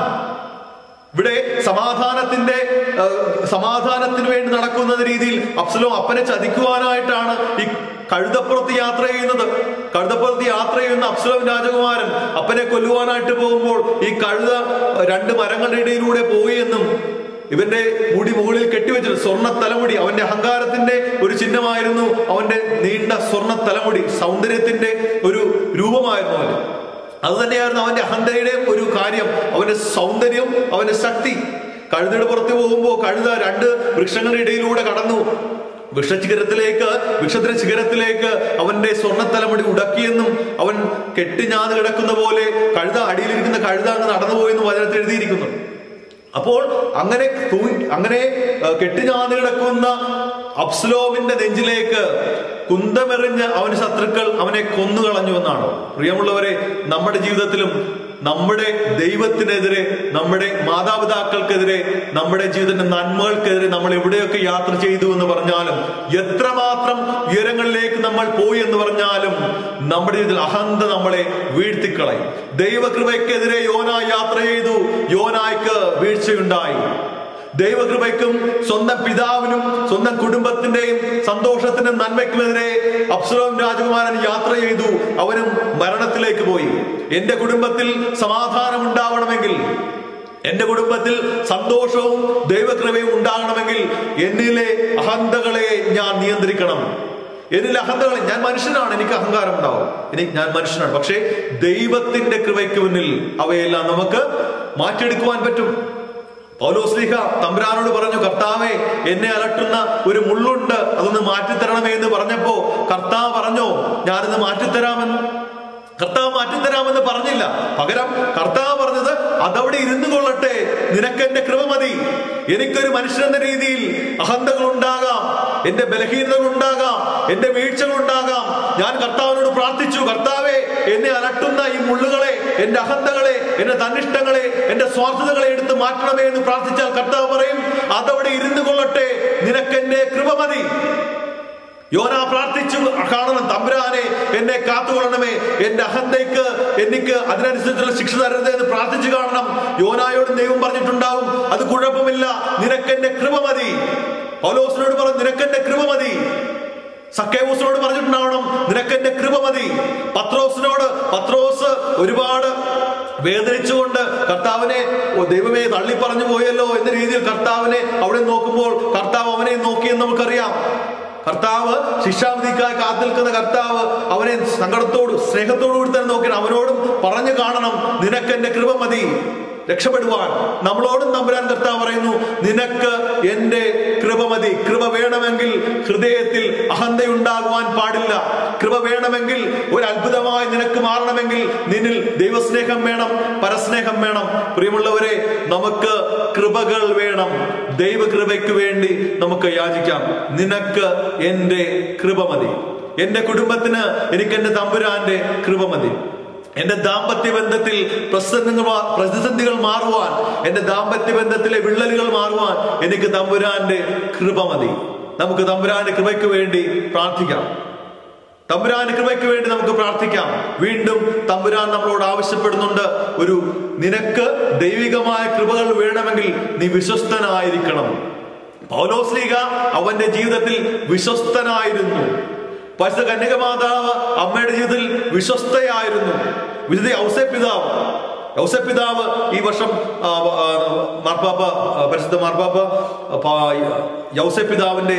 ഇവിടെ സമാധാനത്തിന്റെ സമാധാനത്തിന് വേണ്ടി നടക്കുന്ന രീതിയിൽ അബ്സലോം അപ്പനെ ചതിക്കുവാനായിട്ടാണ് ഈ കഴുതപ്പുറത്ത് യാത്ര ചെയ്യുന്നത്. കഴുതപ്പുറത്ത് യാത്ര ചെയ്യുന്ന അബ്സലോം രാജകുമാരൻ അപ്പനെ കൊല്ലുവാനായിട്ട് പോകുമ്പോൾ ഈ കഴുത രണ്ട് മരങ്ങളുടെ ഇടയിലൂടെ പോയെന്നും ഇവന്റെ മുടി മുകളിൽ കെട്ടിവെച്ചത് സ്വർണ്ണ തലമുടി അവന്റെ അഹങ്കാരത്തിന്റെ ഒരു ചിഹ്നമായിരുന്നു. അവന്റെ നീണ്ട സ്വർണ്ണ തലമുടി സൗന്ദര്യത്തിന്റെ ഒരു രൂപമായിരുന്നു അവന്. അത് തന്നെയായിരുന്നു അവന്റെ അഹന്തയുടെ ഒരു കാര്യം, അവന്റെ സൗന്ദര്യം, അവന്റെ ശക്തി. കഴുതയുടെ പുറത്ത് പോകുമ്പോൾ കഴുത രണ്ട് വൃക്ഷങ്ങളുടെ ഇടയിലൂടെ കടന്നു. വൃക്ഷശിഖരത്തിലേക്ക് വൃക്ഷത്തിന്റെ ശിഖരത്തിലേക്ക് അവന്റെ സ്വർണ്ണത്തലമുടി ഉടക്കിയെന്നും അവൻ കെട്ടിഞ്ഞാന്ന് കിടക്കുന്ന പോലെ കഴുത അടിയിലിരിക്കുന്ന കഴുത അങ്ങ് നടന്നുപോയെന്നും വചനത്തിൽ എഴുതിയിരിക്കുന്നു. അപ്പോൾ അങ്ങനെ അങ്ങനെ കെട്ടിഞ്ഞാന്ന് കിടക്കുന്ന അബ്സലോമിന്റെ നെഞ്ചിലേക്ക് കുന്തമെറിഞ്ഞ് അവന്റെ ശത്രുക്കൾ അവനെ കൊന്നുകളഞ്ഞു എന്നാണ്. പ്രിയമുള്ളവരെ, നമ്മുടെ ജീവിതത്തിലും നമ്മുടെ ദൈവത്തിനെതിരെ, നമ്മുടെ മാതാപിതാക്കൾക്കെതിരെ, നമ്മുടെ ജീവിതത്തിന്റെ നന്മകൾക്കെതിരെ നമ്മൾ എവിടെയൊക്കെ യാത്ര ചെയ്തു എന്ന് പറഞ്ഞാലും, എത്രമാത്രം ഉയരങ്ങളിലേക്ക് നമ്മൾ പോയി എന്ന് പറഞ്ഞാലും, നമ്മുടെ ജീവിതത്തിൽ അഹന്ത നമ്മളെ വീഴ്ത്തിക്കളയും. ദൈവകൃപയ്ക്കെതിരെ യോന യാത്ര ചെയ്തു, യോനായ്ക്ക് വീഴ്ചയുണ്ടായി. ദൈവകൃപയ്ക്കും സ്വന്തം പിതാവിനും സ്വന്തം കുടുംബത്തിന്റെയും സന്തോഷത്തിനും നന്മയ്ക്കുമെതിരെ അബ്സലോം രാജകുമാരൻ യാത്ര ചെയ്തു. അവനും മരണത്തിലേക്ക് പോയി. എന്റെ കുടുംബത്തിൽ സമാധാനം ഉണ്ടാവണമെങ്കിൽ, എന്റെ കുടുംബത്തിൽ സന്തോഷവും ദൈവകൃപയും ഉണ്ടാകണമെങ്കിൽ എന്നിലെ അഹന്തകളെ ഞാൻ നിയന്ത്രിക്കണം. എന്നിലെ അഹന്തകളെ, ഞാൻ മനുഷ്യനാണ്, എനിക്ക് അഹങ്കാരം ഉണ്ടാവും, എനിക്ക് ഞാൻ മനുഷ്യനാണ്. പക്ഷേ ദൈവത്തിന്റെ കൃപയ്ക്ക് മുന്നിൽ അവയെല്ലാം നമുക്ക് മാറ്റിയെടുക്കുവാൻ പറ്റും. പൗലോസ്ലീഹ തമ്പുരാനോട് പറഞ്ഞു, കർത്താവേ, എന്നെ അലട്ടുന്ന ഒരു മുള്ളുണ്ട്, അതൊന്ന് മാറ്റിത്തരണമേ എന്ന് പറഞ്ഞപ്പോ കർത്താവ് പറഞ്ഞോ ഞാനിന്ന് മാറ്റിത്തരാമെന്ന്? കർത്താവ് മാറ്റിത്തരാമെന്ന് പറഞ്ഞില്ല. പകരം കർത്താവ് പറഞ്ഞത്, അതവിടെ ഇരുന്നു കൊള്ളട്ടെ, നിനക്ക് എന്റെ കൃപ മതി. എനിക്കൊരു മനുഷ്യനെന്ന രീതിയിൽ അഹന്തകൾ ഉണ്ടാകാം, എന്റെ ബലഹീനതകൾ ഉണ്ടാകാം, എന്റെ വീഴ്ചകൾ ഉണ്ടാകാം. ഞാൻ കർത്താവിനോട് പ്രാർത്ഥിച്ചു, കർത്താവേ, എന്നെ അലട്ടുന്ന ഈ മുള്ളുകളെ, എന്റെ അഹന്തകളെ, എന്റെ തന്നിഷ്ടങ്ങളെ, എന്റെ സ്വാർത്ഥതകളെ എടുത്ത് മാറ്റണമേ എന്ന് പ്രാർത്ഥിച്ചാൽ കർത്താവ് പറയും, അതവിടെ ഇരുന്നു കൊള്ളട്ടെ, നിനക്ക് എന്റെ കൃപ മതി. യോന പ്രാർത്ഥിച്ചു കാണണം, തമ്പുരാനെ എന്നെ കാത്തുകൊള്ളണമേ, എന്റെ അഹന്തയ്ക്ക് എനിക്ക് അതിനനുസരിച്ചുള്ള ശിക്ഷ തരരുത് എന്ന് പ്രാർത്ഥിച്ചു കാണണം. യോനായോട് ദൈവം പറഞ്ഞിട്ടുണ്ടാവും, അത് കുഴപ്പമില്ല, നിനക്കെന്റെ കൃപ മതി. പൗലോസിനോട് പറഞ്ഞു, നിനക്കെന്റെ കൃപ മതി. സക്കേവൂസിനോട് പറഞ്ഞിട്ടുണ്ടാവണം, നിനക്കെന്റെ കൃപ മതി. പത്രോസിനോട്, പത്രോസ് ഒരുപാട് വേദനിച്ചുകൊണ്ട് കർത്താവിനെ, ദൈവമേ തള്ളി പറഞ്ഞു പോയല്ലോ എന്ന രീതിയിൽ കർത്താവിനെ അവിടെ നോക്കുമ്പോൾ കർത്താവ് അവനെ നോക്കിയെന്ന് നമുക്കറിയാം. കർത്താവ് ശിക്ഷാവിധിക്കായി കാത്തു നിൽക്കുന്ന കർത്താവ് അവനെ സങ്കടത്തോടും സ്നേഹത്തോടു കൂടി തന്നെ നോക്കണം. അവനോടും പറഞ്ഞു കാണണം, നിനക്കെന്റെ കൃപ മതി രക്ഷപ്പെടുവാൻ. നമ്മളോടും തമ്പുരാൻ കർത്താവ് പറയുന്നു, നിനക്ക് എന്റെ കൃപ മതി. കൃപ വേണമെങ്കിൽ ഹൃദയത്തിൽ അഹന്തയുണ്ടാകുവാൻ പാടില്ല. കൃപ വേണമെങ്കിൽ, ഒരു അത്ഭുതമായി നിനക്ക് മാറണമെങ്കിൽ നിന്നിൽ ദൈവസ്നേഹം വേണം, പരസ്നേഹം വേണം. പ്രിയമുള്ളവരെ, നമുക്ക് കൃപകൾ വേണം. ദൈവകൃപയ്ക്ക് വേണ്ടി നമുക്ക് യാചിക്കാം. നിനക്ക് എന്റെ കൃപ മതി. എന്റെ കുടുംബത്തിന് എനിക്ക് എന്റെ തമ്പുരാന്റെ കൃപ മതി. എന്റെ ദാമ്പത്യ ബന്ധത്തിൽ പ്രതിസന്ധികൾ മാറുവാൻ, എന്റെ ദാമ്പത്യ ബന്ധത്തിലെ വിള്ളലുകൾ മാറുവാൻ എനിക്ക് തമ്പുരാന്റെ കൃപ മതി. നമുക്ക് തമ്പുരാന്റെ കൃപയ്ക്ക് വേണ്ടി പ്രാർത്ഥിക്കാം. തമ്പുരാന്റെ കൃപയ്ക്ക് വേണ്ടി നമുക്ക് പ്രാർത്ഥിക്കാം. വീണ്ടും തമ്പുരാൻ നമ്മളോട് ആവശ്യപ്പെടുന്നുണ്ട്, ഒരു നിനക്ക് ദൈവികമായ കൃപകൾ വേണമെങ്കിൽ നീ വിശ്വസ്തനായിരിക്കണം. പൗലോസ്ലീഹ അവന്റെ ജീവിതത്തിൽ വിശ്വസ്തനായിരുന്നു. പരിശുദ്ധ കന്യകമാതാവ് അമ്മയുടെ ജീവിതത്തിൽ വിശ്വസ്തയായിരുന്നു. വിശുദ്ധ ഔസേപ്പിതാവ് ഔസേപ്പിതാവ് ഈ വർഷം മാർപ്പാപ്പ പരിശുദ്ധ മാർപ്പാപ്പ ഔസേപ്പിതാവിന്റെ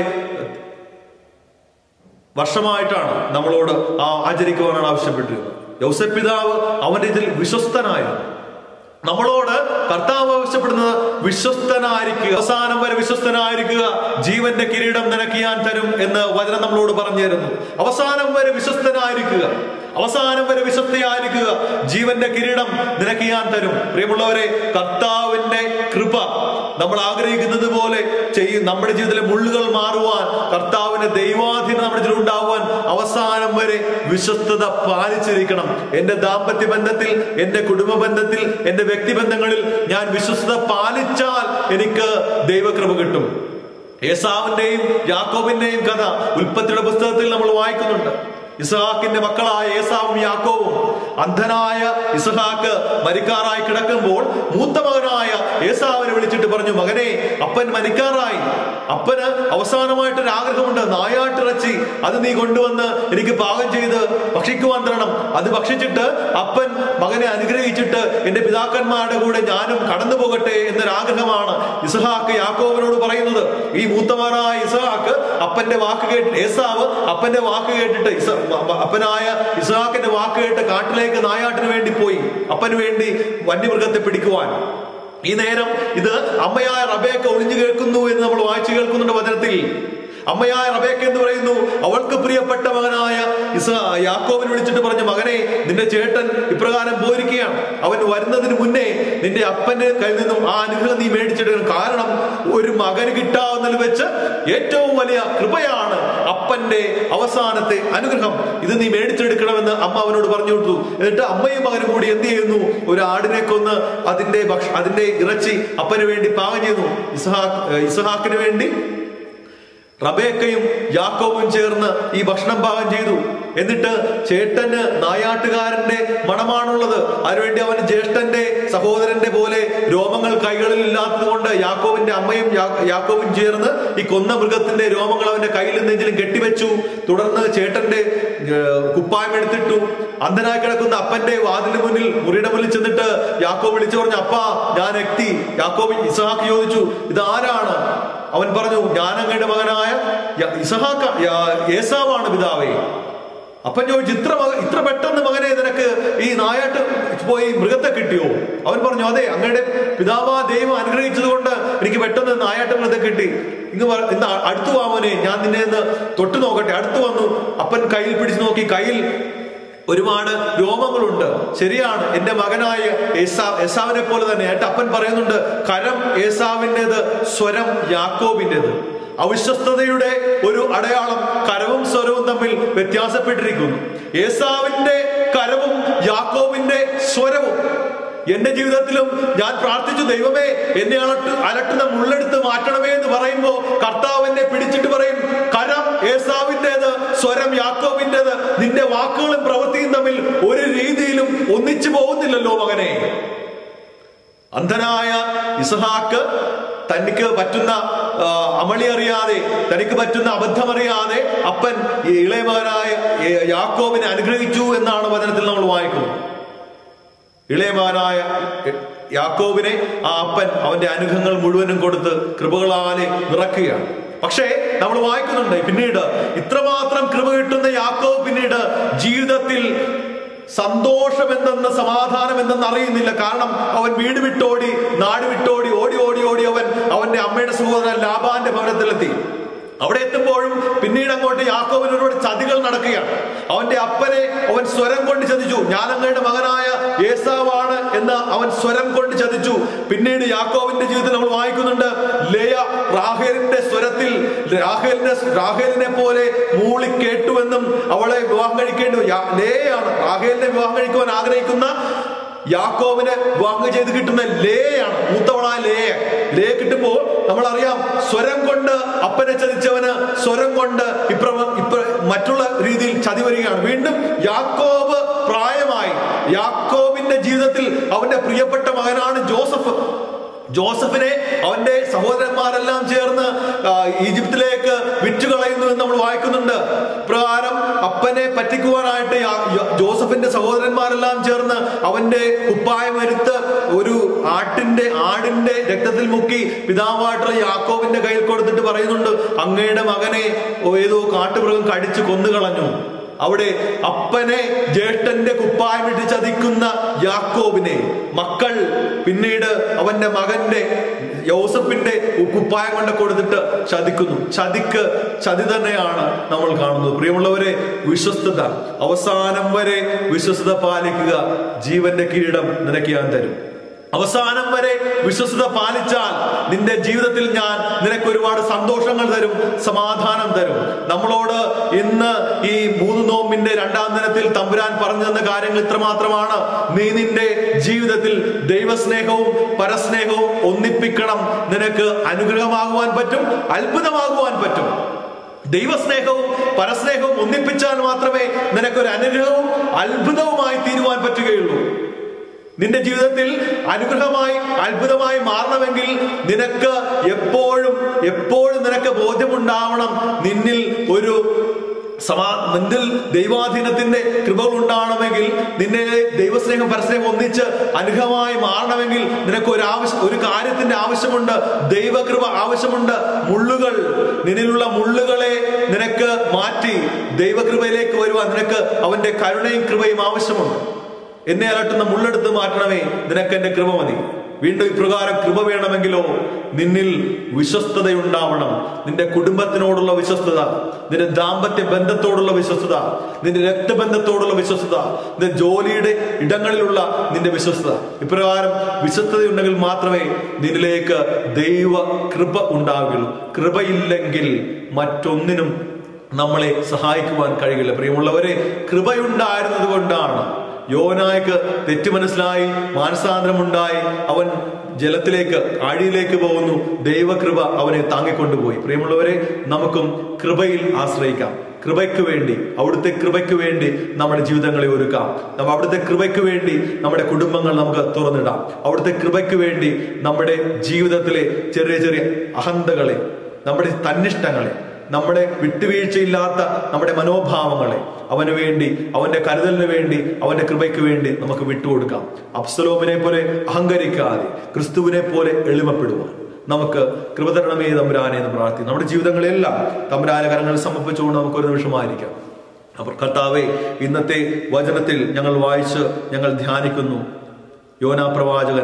വർഷമായിട്ടാണ് നമ്മളോട് ആചരിക്കുവാനാണ് ആവശ്യപ്പെട്ടിരുന്നത്. ഔസേപ്പിതാവ് അവന്റെ ഇതിൽ വിശ്വസ്തനായിരുന്നു. നമ്മളോട് കർത്താവ് ആവശ്യപ്പെടുന്നത് വിശ്വസ്തനായിരിക്കുക, അവസാനം വരെ വിശ്വസ്തനായിരിക്കുക. ജീവന്റെ കിരീടം നിനക്ക് ഞാൻ തരും എന്ന് വചനം നമ്മളോട് പറഞ്ഞു തരുന്നു. അവസാനം വരെ വിശ്വസ്തനായിരിക്കുക, അവസാനം വരെ വിശ്വസ്തയായിരിക്കുക. ജീവന്റെ കിരീടം നിനക്ക് ഞാൻ തരും. പ്രിയമുള്ളവരെ, കർത്താവിന്റെ കൃപ നമ്മൾ ആഗ്രഹിക്കുന്നത് പോലെ ചെയ്യും. നമ്മുടെ ജീവിതത്തിലെ മുള്ളുകൾ മാറുവാൻ, കർത്താവിന്റെ ദൈവാധീനം നമ്മുടെ ജീവിതത്തിൽ ഉണ്ടാകുവാൻ അവസാനം വരെ വിശ്വസ്തത പാലിച്ചിരിക്കണം. എന്റെ ദാമ്പത്യ ബന്ധത്തിൽ, എന്റെ കുടുംബ ബന്ധത്തിൽ, എന്റെ വ്യക്തിബന്ധങ്ങളിൽ ഞാൻ വിശ്വസ്തത പാലിച്ചാൽ എനിക്ക് ദൈവകൃപ കിട്ടും. ഏസാവിന്റെയും യാക്കോബിന്റെയും കഥ ഉൽപ്പത്തിയുടെ പുസ്തകത്തിൽ നമ്മൾ വായിക്കുന്നുണ്ട്. ഇസ്ഹാക്കിന്റെ മക്കളായ ഏസാവും യാക്കോവും, അന്ധനായ ഇസ്ഹാക്ക് മരിക്കാറായി കിടക്കുമ്പോൾ മൂത്ത മകനായ ഏസാവിനെ വിളിച്ചിട്ട് പറഞ്ഞു, മകനെ, അപ്പൻ മരിക്കാറായി, അപ്പന് അവസാനമായിട്ടൊരു ആഗ്രഹമുണ്ട്, നായാട്ടിറച്ചി അത് നീ കൊണ്ടുവന്ന് എനിക്ക് പാകം ചെയ്ത് ഭക്ഷിക്കുവാൻ തരണം. അത് ഭക്ഷിച്ചിട്ട് അപ്പൻ മകനെ അനുഗ്രഹിച്ചിട്ട് എന്റെ പിതാക്കന്മാരുടെ കൂടെ ഞാനും കടന്നു പോകട്ടെ എന്നൊരാഗ്രഹമാണ് ഇസ്ഹാക്ക് യാക്കോബിനോട് പറയുന്നത്. ഈ മൂത്തമകനായ ഇസ്ഹാക്ക് അപ്പന്റെ വാക്ക് കേട്ട്, ഏസാവ് അപ്പന്റെ വാക്ക് കേട്ടിട്ട് ഇസ അപ്പനായ ഇസ്ഹാക്കിന്റെ വാക്ക് കേട്ട് കാട്ടിലേക്ക് നായാട്ടിന് വേണ്ടി പോയി, അപ്പന് വേണ്ടി വന്യമൃഗത്തെ പിടിക്കുവാൻ. ഈ നേരം ഇത് അമ്മയായ റബേക്ക ഒളിഞ്ഞു കേൾക്കുന്നു എന്ന് നമ്മൾ വായിച്ചു കേൾക്കുന്നുണ്ട് വചനത്തിൽ. അമ്മയായ റബേക്ക എന്ന് പറയുന്നു, അവൾക്ക് പ്രിയപ്പെട്ട മകനായ ഇസ യാക്കോബിനെ വിളിച്ചിട്ട് പറഞ്ഞു, മകനെ, നിന്റെ ചേട്ടൻ ഇപ്രകാരം പോയിരിക്കുകയാണ്. അവൻ വരുന്നതിന് മുന്നേ നിന്റെ അപ്പന്റെ കയ്യിൽ നിന്നും ആ അനുഗ്രഹം നീ മേടിച്ചെടുക്കണം. കാരണം ഒരു മകന് കിട്ടാവുന്നതിൽ വെച്ച് ഏറ്റവും വലിയ കൃപയാണ് അപ്പന്റെ അവസാനത്തെ അനുഗ്രഹം. ഇത് നീ മേടിച്ചെടുക്കണമെന്ന് അമ്മ അവനോട് പറഞ്ഞു കൊടുത്തു. എന്നിട്ട് അമ്മയും മകനും കൂടി എന്ത് ചെയ്യുന്നു? ഒരു ആടിനെ കൊന്ന് അതിന്റെ ഭക്ഷ അതിന്റെ ഇറച്ചി അപ്പന് വേണ്ടി പാകം ചെയ്യുന്നു. ഇസ്ഹാക്ക് ഇസ്ഹാക്കിന് വേണ്ടി റബേക്കയും യാക്കോബും ചേർന്ന് ഈ ഭക്ഷണം പാകം ചെയ്തു. എന്നിട്ട് ചേട്ടന് നായാട്ടുകാരന്റെ മണമാണുള്ളത്. അതിനുവേണ്ടി അവന് ജ്യേഷ്ഠന്റെ സഹോദരന്റെ പോലെ രോമങ്ങൾ കൈകളിൽ ഇല്ലാത്തത് കൊണ്ട് യാക്കോബിന്റെ അമ്മയും യാക്കോബും ചേർന്ന് ഈ കൊന്ന മൃഗത്തിന്റെ രോമങ്ങൾ അവന്റെ കയ്യിലും നെഞ്ചിലും കെട്ടിവെച്ചു. തുടർന്ന് ചേട്ടന്റെ കുപ്പായം എടുത്തിട്ടു. അന്ധനായി കിടക്കുന്ന അപ്പന്റെ വാതിലിന് മുന്നിൽ മുറിയുടെ മുന്നിൽ ചെന്നിട്ട് യാക്കോബ് വിളിച്ചു പറഞ്ഞു, അപ്പാ, ഞാൻ എത്തി. യാക്കോബ് ഇസ്ഹാക്ക് ചോദിച്ചു, ഇതാരാണ്? അവൻ പറഞ്ഞു, ഞാൻ അങ്ങയുടെ മകനായ ഇസ്ഹാക്ക് ഏസാവാണ് പിതാവേ. അപ്പൻ ചോദിച്ചു, ഇത്ര മക ഇത്ര പെട്ടെന്ന് മകനെ നിനക്ക് ഈ നായാട്ട് പോയി മൃഗത്തെ കിട്ടിയോ? അവൻ പറഞ്ഞു, അതെ, അങ്ങയുടെ പിതാവാ ദൈവം അനുഗ്രഹിച്ചത് കൊണ്ട് എനിക്ക് പെട്ടെന്ന് നായാട്ട് മൃഗത്തെ കിട്ടി. ഇന്ന് ഇന്ന് അടുത്തു വാമനെ, ഞാൻ നിന്നെ ഒന്ന് തൊട്ടു നോക്കട്ടെ. അടുത്തു വന്നു. അപ്പൻ കയ്യിൽ പിടിച്ചു നോക്കി. കയ്യിൽ ഒരുപാട് രോമങ്ങളുണ്ട്. ശരിയാണ്, എന്റെ മകനായ ഏസാ ഏസാവിനെ പോലെ തന്നെ. എന്നിട്ട് അപ്പൻ പറയുന്നുണ്ട്, കരം ഏസാവിൻ്റെത്, സ്വരം യാക്കോബിൻ്റെത്. അവിശ്വസ്തതയുടെ ഒരു അടയാളം കരവും സ്വരവും തമ്മിൽ വ്യത്യാസപ്പെട്ടിരിക്കുന്നു. ഏസാവിന്റെ കരവും യാക്കോബിന്റെ സ്വരവും. എന്റെ ജീവിതത്തിലും ഞാൻ പ്രാർത്ഥിച്ചു, ദൈവമേ, എന്നെ അലട്ട് അലട്ടുന്ന മുള്ളെടുത്ത് മാറ്റണമേ എന്ന് പറയുമ്പോ കർത്താവ് എന്നെ പിടിച്ചിട്ട് പറയും, കരം ഏസാവിൻ്റെത്, സ്വരം യാക്കോബിൻ്റെത്. നിന്റെ വാക്കുകളും പ്രവൃത്തിയും തമ്മിൽ ഒരു രീതിയിലും ഒന്നിച്ചു പോകുന്നില്ലല്ലോ മകനെ. അന്ധനായ ഇസ്ഹാക്ക് തനിക്ക് പറ്റുന്ന അമളി അറിയാതെ, തനിക്ക് പറ്റുന്ന അബദ്ധമറിയാതെ അപ്പൻ ഇളയ മകനായ യാക്കോബിനെ അനുഗ്രഹിച്ചു എന്നാണ് വചനത്തിൽ നമ്മൾ വായിക്കുന്നത്. ഇളയ മകനായ യാക്കോബിനെ ആ അപ്പൻ അവന്റെ അനുഗ്രഹങ്ങൾ മുഴുവനും കൊടുത്ത് കൃപകളാലെ നിറക്കുകയാണ്. പക്ഷേ നമ്മൾ വായിക്കുന്നുണ്ട്, പിന്നീട് ഇത്രമാത്രം കൃപ കിട്ടുന്ന യാക്കോബ് പിന്നീട് ജീവിതത്തിൽ സന്തോഷം എന്തെന്ന്, സമാധാനം എന്തെന്ന് അറിയുന്നില്ല. കാരണം അവൻ വീട് വിട്ടോടി, നാട് വിട്ടോടി, ഓടി ഓടി ഓടി അവൻ അവന്റെ അമ്മയുടെ സഹോദരൻ ലാബാന്റെ ഭവനത്തിലെത്തി. അവിടെ എത്തുമ്പോഴും പിന്നീട് അങ്ങോട്ട് യാക്കോബിന് ഒരുപാട് ചതികൾ നടക്കുകയാണ്. അവന്റെ അപ്പനെ അവൻ സ്വരം കൊണ്ട് ചതിച്ചു. ഞാൻ അങ്ങയുടെ മകനായ ഏസാവാണ് എന്ന് അവൻ സ്വരം കൊണ്ട് ചതിച്ചു. പിന്നീട് യാക്കോബിന്റെ ജീവിതത്തിൽ നമ്മൾ വായിക്കുന്നുണ്ട്, ലേയ റാഹേലിന്റെ സ്വരത്തിൽ റാഹേലിനെ റാഹേലിനെ പോലെ മൂളി കേട്ടുവെന്നും അവളെ വിവാഹം കഴിക്കേണ്ടി ലേയാണ് റാഹേലിനെ വിവാഹം കഴിക്കുവാൻ ആഗ്രഹിക്കുന്ന യാക്കോബിനെ വിവാഹം ചെയ്ത് കിട്ടുന്ന ലേയാണ്, മൂത്തവളായ ലേയ. ലേ കിട്ടുമ്പോൾ നമ്മൾ അറിയാം, സ്വരം കൊണ്ട് അപ്പനെ ചതിച്ചവന് സ്വരം കൊണ്ട് ഇപ്ര ഇപ്ര മറ്റുള്ള രീതിയിൽ ചതി വരികയാണ്. വീണ്ടും യാക്കോബ് പ്രായമായി. യാക്കോബിന്റെ ജീവിതത്തിൽ അവന്റെ പ്രിയപ്പെട്ട മകനാണ് ജോസഫ്. ജോസഫിനെ അവന്റെ സഹോദരന്മാരെല്ലാം ചേർന്ന് ഈജിപ്തിലേക്ക് വിറ്റുകളയുന്നു എന്ന് നമ്മൾ വായിക്കുന്നുണ്ട്. പ്രകാരം അപ്പനെ പറ്റിക്കുവാനായിട്ട് ജോസഫിന്റെ സഹോദരന്മാരെല്ലാം ചേർന്ന് അവന്റെ കുപ്പായം എടുത്ത് ഒരു ആട്ടിന്റെ ആടിന്റെ രക്തത്തിൽ മുക്കി പിതാവായിട്ടുള്ള യാക്കോബിന്റെ കയ്യിൽ കൊടുത്തിട്ട് പറയുന്നുണ്ട്, അങ്ങയുടെ മകനെ ഏതോ കാട്ടുമൃഗം കടിച്ചു കൊന്നുകളഞ്ഞു. അവിടെ അപ്പനെ ജ്യേഷ്ഠന്റെ കുപ്പായമിട്ട് ചതിക്കുന്ന യാക്കോബിനെ മക്കൾ പിന്നീട് അവന്റെ മകന്റെ യോസഫിന്റെ കുപ്പായം കൊണ്ട് കൊടുത്തിട്ട് ചതിക്കുന്നു. ചതിക്ക് ചതി തന്നെയാണ് നമ്മൾ കാണുന്നത്. പ്രിയമുള്ളവരെ, വിശ്വസ്തത, അവസാനം വരെ വിശ്വസ്തത പാലിക്കുക. ജീവന്റെ കിരീടം നിനക്ക് ഞാൻ തരും. അവസാനം വരെ വിശ്വസ്തത പാലിച്ചാൽ നിന്റെ ജീവിതത്തിൽ ഞാൻ നിനക്ക് ഒരുപാട് സന്തോഷങ്ങൾ തരും, സമാധാനം തരും. നമ്മളോട് ഇന്ന് ഈ മൂന്ന് നോമ്പിന്റെ രണ്ടാം ദിനത്തിൽ തമ്പുരാൻ പറഞ്ഞു തന്ന കാര്യങ്ങൾ ഇത്രമാത്രമാണ്. നീ നിന്റെ ജീവിതത്തിൽ ദൈവസ്നേഹവും പരസ്നേഹവും ഒന്നിപ്പിക്കണം. നിനക്ക് അനുഗ്രഹമാകുവാൻ പറ്റും, അത്ഭുതമാകുവാൻ പറ്റും. ദൈവസ്നേഹവും പരസ്നേഹവും ഒന്നിപ്പിച്ചാൽ മാത്രമേ നിനക്കൊരു അനുഗ്രഹവും അത്ഭുതവുമായി തീരുവാൻ പറ്റുകയുള്ളൂ. നിന്റെ ജീവിതത്തിൽ അനുഗ്രഹമായി അത്ഭുതമായി മാറണമെങ്കിൽ നിനക്ക് എപ്പോഴും എപ്പോഴും നിനക്ക് ബോധ്യമുണ്ടാവണം, നിന്നിൽ ഒരു സമാ നിന്നിൽ ദൈവാധീനത്തിന്റെ കൃപകൾ ഉണ്ടാവണമെങ്കിൽ, നിന്നെ ദൈവസ്നേഹം പരസ്നേഹം ഒന്നിച്ച് അനുഗ്രഹമായി മാറണമെങ്കിൽ നിനക്ക് ഒരു ആവശ്യം ഒരു കാര്യത്തിന്റെ ആവശ്യമുണ്ട്, ദൈവകൃപ ആവശ്യമുണ്ട്. മുള്ളുകൾ, നിന്നിലുള്ള മുള്ളുകളെ നിനക്ക് മാറ്റി ദൈവകൃപയിലേക്ക് വരുവാൻ നിനക്ക് അവന്റെ കരുണയും കൃപയും ആവശ്യമുണ്ട്. എന്നെ അലട്ടുന്ന മുള്ളെടുത്ത് മാറ്റണമേ, നിനക്ക് എന്റെ കൃപ മതി. വീണ്ടും ഇപ്രകാരം കൃപ വേണമെങ്കിലോ നിന്നിൽ വിശ്വസ്തതയുണ്ടാവണം. നിന്റെ കുടുംബത്തിനോടുള്ള വിശ്വസ്തത, നിന്റെ ദാമ്പത്യ ബന്ധത്തോടുള്ള വിശ്വസ്തത, നിന്റെ രക്തബന്ധത്തോടുള്ള വിശ്വസ്തത, നിന്റെ ജോലിയുടെ ഇടങ്ങളിലുള്ള നിന്റെ വിശ്വസ്തത. ഇപ്രകാരം വിശ്വസ്തതയുണ്ടെങ്കിൽ മാത്രമേ നിന്നിലേക്ക് ദൈവ കൃപ ഉണ്ടാവുകയുള്ളൂ. കൃപയില്ലെങ്കിൽ മറ്റൊന്നിനും നമ്മളെ സഹായിക്കുവാൻ കഴിയില്ല. പ്രിയമുള്ളവരെ, കൃപയുണ്ടായിരുന്നത് കൊണ്ടാണ് യോനായ്ക്ക് തെറ്റ് മനസ്സിലായി, മാനസാന്തരമുണ്ടായി, അവൻ ജലത്തിലേക്ക് ആഴിയിലേക്ക് പോകുന്നു. ദൈവകൃപ അവനെ താങ്ങിക്കൊണ്ടുപോയി. പ്രിയമുള്ളവരെ, നമുക്കും കൃപയിൽ ആശ്രയിക്കാം. കൃപയ്ക്ക് വേണ്ടി, അവിടുത്തെ കൃപയ്ക്ക് വേണ്ടി നമ്മുടെ ജീവിതങ്ങളെ ഒരുക്കാം. നമ്മൾ അവിടുത്തെ കൃപയ്ക്ക് വേണ്ടി നമ്മുടെ കുടുംബങ്ങൾ നമുക്ക് തുറന്നിടാം. അവിടുത്തെ കൃപയ്ക്ക് വേണ്ടി നമ്മുടെ ജീവിതത്തിലെ ചെറിയ ചെറിയ അഹന്തകളെ, നമ്മുടെ തന്നിഷ്ടങ്ങളെ, നമ്മുടെ വിട്ടുവീഴ്ചയില്ലാത്ത നമ്മുടെ മനോഭാവങ്ങളെ അവന് വേണ്ടി, അവന്റെ കരുതലിന് വേണ്ടി, അവന്റെ കൃപയ്ക്ക് വേണ്ടി നമുക്ക് വിട്ടുകൊടുക്കാം. അബ്സലോമിനെ പോലെ അഹങ്കരിക്കാതെ ക്രിസ്തുവിനെ പോലെ എളിമപ്പെടുവാൻ നമുക്ക് കൃപ തരണമേ തമ്പുരാനെ എന്ന് പ്രാർത്ഥിക്കും. നമ്മുടെ ജീവിതങ്ങളെല്ലാം തമ്പുരാന്റെ കരങ്ങളിൽ സമർപ്പിച്ചുകൊണ്ട് നമുക്ക് ഒരു നിമിഷമായിരിക്കാം. അപ്പോൾ കർത്താവേ, ഇന്നത്തെ വചനത്തിൽ ഞങ്ങൾ വായിച്ച് ഞങ്ങൾ ധ്യാനിക്കുന്നു. യോനാ പ്രവാചകൻ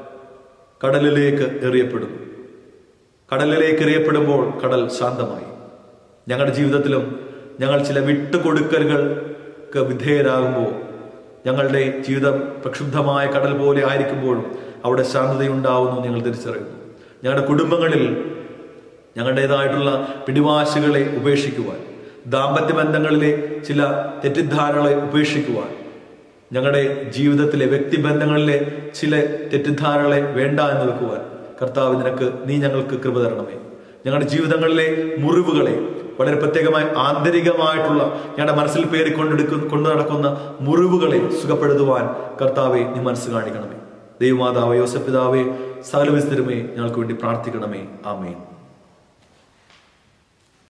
കടലിലേക്ക് എറിയപ്പെടുന്നു. കടലിലേക്ക് എറിയപ്പെടുമ്പോൾ കടൽ ശാന്തമായി. ഞങ്ങളുടെ ജീവിതത്തിലും ഞങ്ങൾ ചില വിട്ടുകൊടുക്കലുകൾക്ക് വിധേയരാകുമ്പോൾ, ഞങ്ങളുടെ ജീവിതം പ്രക്ഷുബ്ധമായ കടൽ പോലെ ആയിരിക്കുമ്പോഴും അവിടെ ശാന്തതയുണ്ടാവുന്നു ഞങ്ങൾ തിരിച്ചറിയുന്നു. ഞങ്ങളുടെ കുടുംബങ്ങളിൽ ഞങ്ങളുടേതായിട്ടുള്ള പിടിവാശികളെ ഉപേക്ഷിക്കുവാൻ, ദാമ്പത്യ ബന്ധങ്ങളിലെ ചില തെറ്റിദ്ധാരണകളെ ഉപേക്ഷിക്കുവാൻ, ഞങ്ങളുടെ ജീവിതത്തിലെ വ്യക്തിബന്ധങ്ങളിലെ ചില തെറ്റിദ്ധാരണകളെ വേണ്ട എന്ന് വെക്കുവാൻ കർത്താവ് നിനക്ക് നീ ഞങ്ങൾക്ക് കൃപ തരണമേ. ഞങ്ങളുടെ ജീവിതങ്ങളിലെ മുറിവുകളെ, വളരെ പ്രത്യേകമായി ആന്തരികമായിട്ടുള്ള ഞങ്ങളുടെ മനസ്സിൽ പേറിക്കൊണ്ടെടുക്കുന്ന കൊണ്ടു നടക്കുന്ന മുറിവുകളെ സുഖപ്പെടുത്തുവാൻ കർത്താവെ നീ മനസ്സ് കാണിക്കണമേ. ദൈവമാതാവേ, യോസഫ് പിതാവേ, സകല വിസ്തരമേ ഞങ്ങൾക്ക് വേണ്ടി പ്രാർത്ഥിക്കണമേ. ആമേൻ.